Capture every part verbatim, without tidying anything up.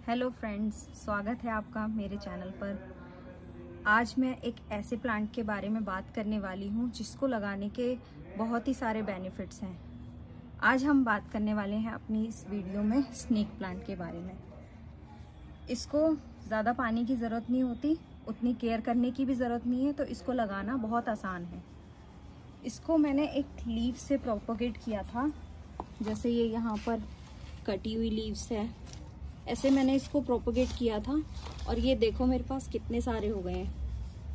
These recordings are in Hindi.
हेलो फ्रेंड्स, स्वागत है आपका मेरे चैनल पर। आज मैं एक ऐसे प्लांट के बारे में बात करने वाली हूँ जिसको लगाने के बहुत ही सारे बेनिफिट्स हैं। आज हम बात करने वाले हैं अपनी इस वीडियो में स्नेक प्लांट के बारे में। इसको ज़्यादा पानी की ज़रूरत नहीं होती, उतनी केयर करने की भी ज़रूरत नहीं है, तो इसको लगाना बहुत आसान है। इसको मैंने एक लीफ से प्रोपोगेट किया था, जैसे ये यहाँ पर कटी हुई लीव्स है, ऐसे मैंने इसको प्रोपोगेट किया था और ये देखो मेरे पास कितने सारे हो गए हैं।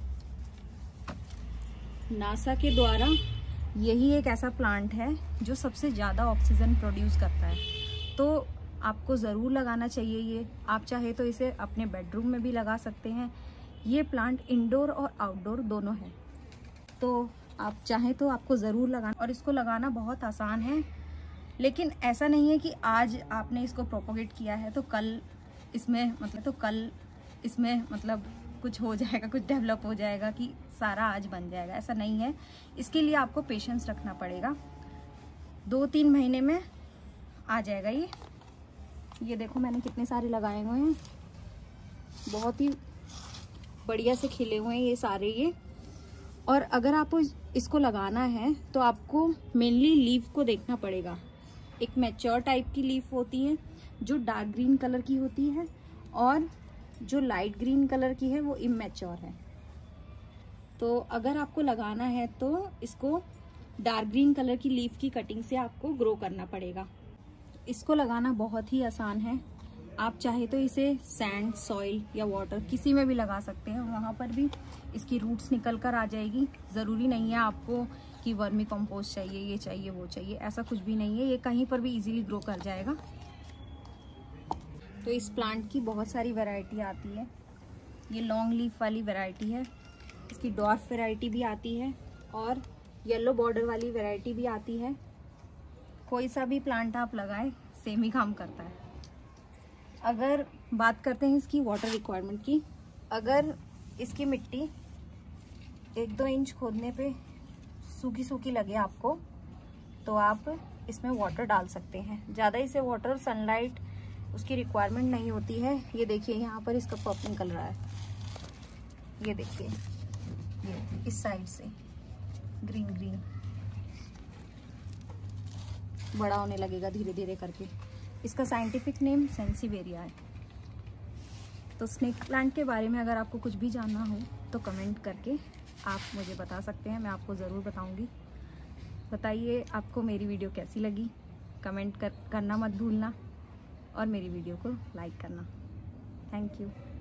नासा के द्वारा यही एक ऐसा प्लांट है जो सबसे ज़्यादा ऑक्सीजन प्रोड्यूस करता है, तो आपको ज़रूर लगाना चाहिए ये। आप चाहे तो इसे अपने बेडरूम में भी लगा सकते हैं। ये प्लांट इंडोर और आउटडोर दोनों है, तो आप चाहें तो आपको ज़रूर लगाना। और इसको लगाना बहुत आसान है, लेकिन ऐसा नहीं है कि आज आपने इसको प्रोपोगेट किया है तो कल इसमें मतलब तो कल इसमें मतलब कुछ हो जाएगा, कुछ डेवलप हो जाएगा कि सारा आज बन जाएगा, ऐसा नहीं है। इसके लिए आपको पेशेंस रखना पड़ेगा। दो तीन महीने में आ जाएगा ये। ये देखो मैंने कितने सारे लगाए हुए हैं, बहुत ही बढ़िया से खिले हुए हैं ये सारे ये। और अगर आपको इसको लगाना है तो आपको मेनली लीफ को देखना पड़ेगा। एक मैच्योर टाइप की लीफ होती है जो डार्क ग्रीन कलर की होती है, और जो लाइट ग्रीन कलर की है वो इमैच्योर है। तो अगर आपको लगाना है तो इसको डार्क ग्रीन कलर की लीफ की कटिंग से आपको ग्रो करना पड़ेगा। इसको लगाना बहुत ही आसान है। आप चाहे तो इसे सैंड, सॉइल या वाटर किसी में भी लगा सकते हैं, वहाँ पर भी इसकी रूट्स निकल कर आ जाएगी। ज़रूरी नहीं है आपको कि वर्मी कंपोस्ट चाहिए, ये चाहिए, वो चाहिए, ऐसा कुछ भी नहीं है। ये कहीं पर भी इजीली ग्रो कर जाएगा। तो इस प्लांट की बहुत सारी वैरायटी आती है। ये लॉन्ग लीफ वाली वैरायटी है, इसकी डॉर्फ वैरायटी भी आती है, और येलो बॉर्डर वाली वैरायटी भी आती है। कोई सा भी प्लांट आप लगाएं सेम ही काम करता है। अगर बात करते हैं इसकी वाटर रिक्वायरमेंट की, अगर इसकी मिट्टी एक दो इंच खोदने पे सूखी सूखी लगे आपको, तो आप इसमें वाटर डाल सकते हैं। ज़्यादा इसे वाटर, सनलाइट उसकी रिक्वायरमेंट नहीं होती है। ये देखिए यहाँ पर इसका पॉपिंग कर रहा है, ये देखिए, ये इस साइड से ग्रीन ग्रीन बड़ा होने लगेगा धीरे धीरे करके। इसका साइंटिफिक नेम सेंसिवेरिया है। तो स्नेक प्लांट के बारे में अगर आपको कुछ भी जानना हो तो कमेंट करके आप मुझे बता सकते हैं, मैं आपको ज़रूर बताऊंगी। बताइए आपको मेरी वीडियो कैसी लगी, कमेंट कर, करना मत भूलना, और मेरी वीडियो को लाइक करना। Thank you.